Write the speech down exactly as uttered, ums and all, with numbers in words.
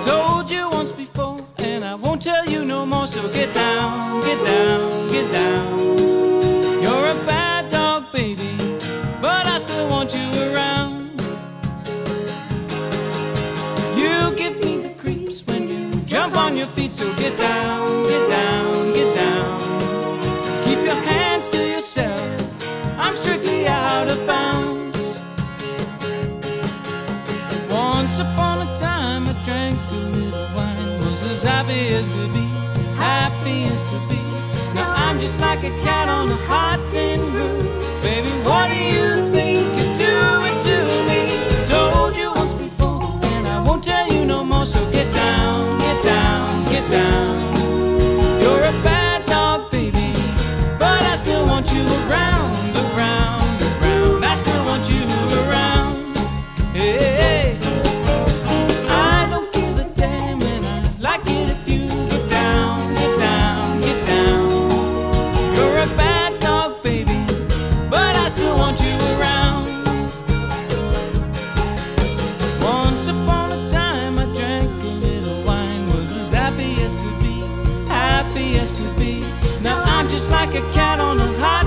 Told you once before, and I won't tell you no more. So get down, get down, get down. You're a bad dog, baby, but I still want you around. You give me the creeps when you jump on your feet. So get down, get down, get down. Keep your hands to yourself, I'm strictly out of bounds. Once upon a time I drank a little wine, was as happy as could be, happy as could be. Now I'm just like a cat on a hot tin roof. Baby, what do you think you're doing to me? Told you once before, and I won't tell you no more. So get down, get down, get down. You're a bad dog, baby, but I still want you around, around, around. I still want you around. Hey, I don't give a damn, and I'd like it if you get down, get down, get down. You're a bad dog, baby, but I still want you around. Once upon a time I drank a little wine, was as happy as could be, happy as could be. Now I'm just like a cat on a high